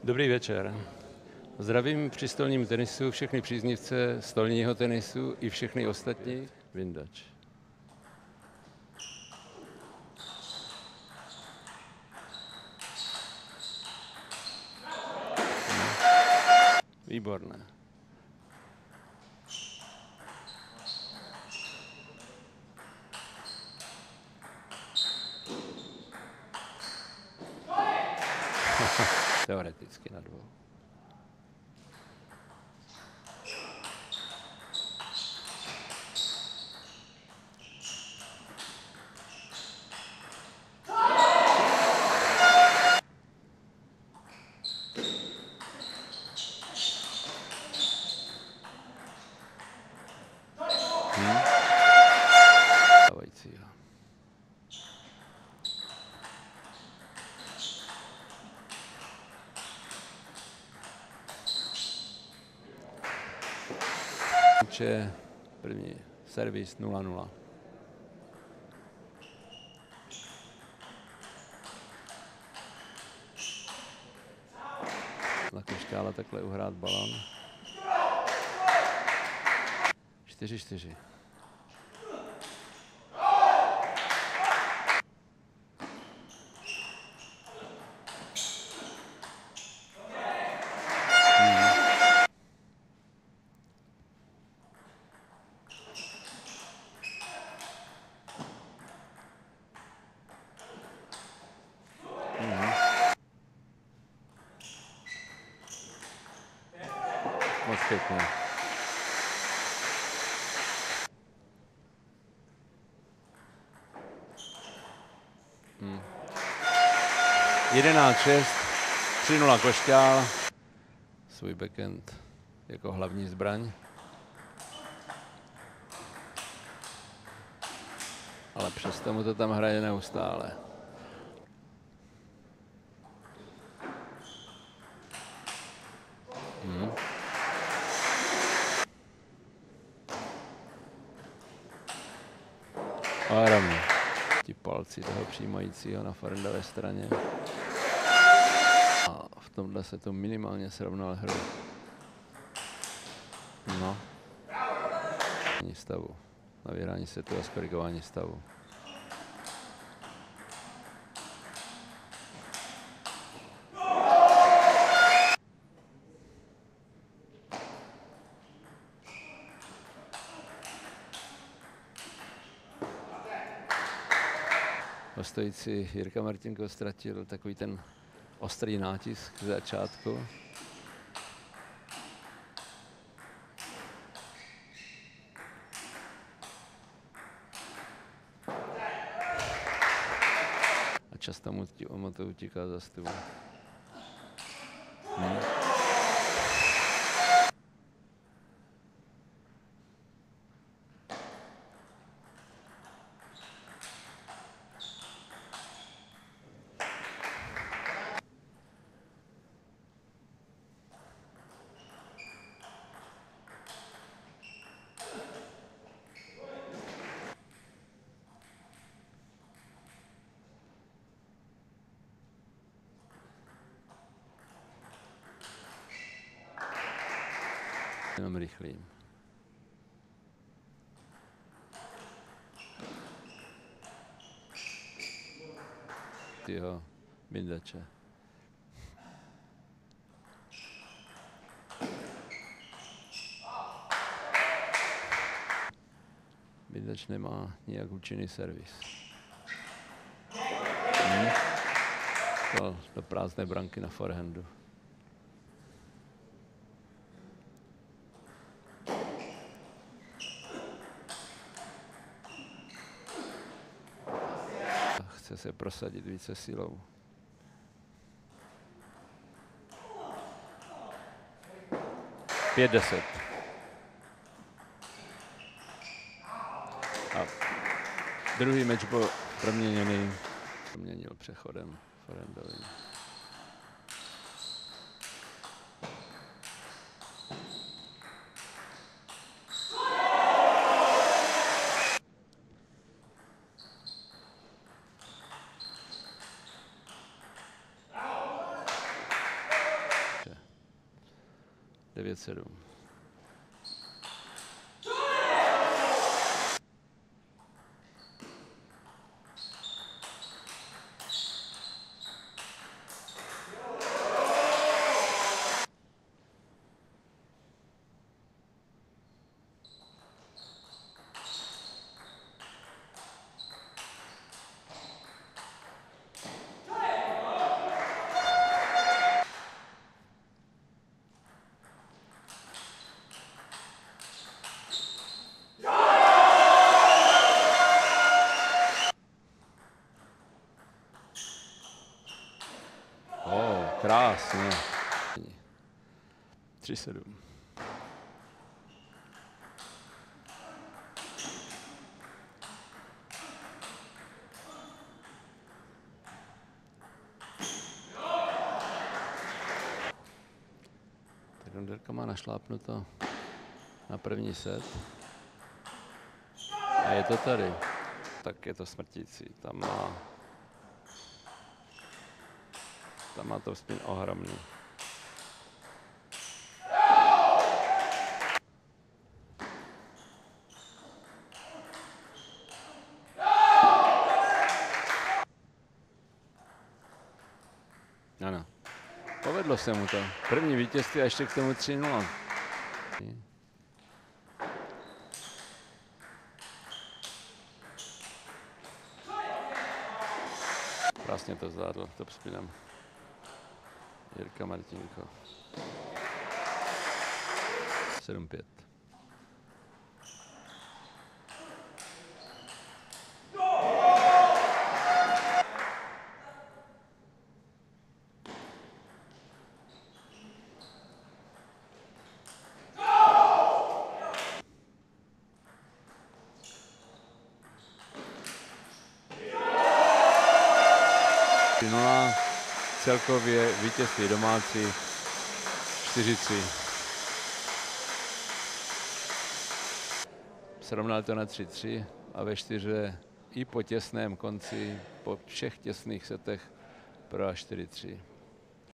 Dobrý večer. Zdravím při stolním tenisu všechny příznivce stolního tenisu i všechny ostatní. Vindač. Výborné. Teoreticky na dvou. Dávajícího. První servis 0-0. Na Košťála takhle uhrát balon. 4-4. Moc pěkně. Hmm. 11-6, 3-0 Košťál. Svůj backhand jako hlavní zbraň. Ale přesto mu to tam hraje neustále. Ale rovně. Ti palci toho přijímajícího na forendové straně. A v tomhle se to minimálně srovnal hru. No. Stavu. Na vyhrání setu a skorigování stavu. Stojící Jirka Martinko ztratil takový ten ostrý nátisk z začátku. A často mu to utíká za stůl. Jenom rychlým. Tyho Vindače. Vindač nemá nijak účinný servis. Do prázdné branky na forehandu. Chce se prosadit více silou. Pět 10. A druhý meč byl proměněný. Proměnil přechodem forehandovým. 9-7. Krásně. 3-7. Tak Onderka má našlápnuto na první set. A je to tady. Tak je to smrtící. Tam má to spin ohromný. Ano. Povedlo se mu to. První vítězství a ještě k tomu 3-0. Krásně to zvládl topspinem. Jirka Martinko. 7-5. Celkově vítězství domácí 4-3. Srovnal to na 3-3 a ve 4 i po těsném konci, po všech těsných setech pro 4-3.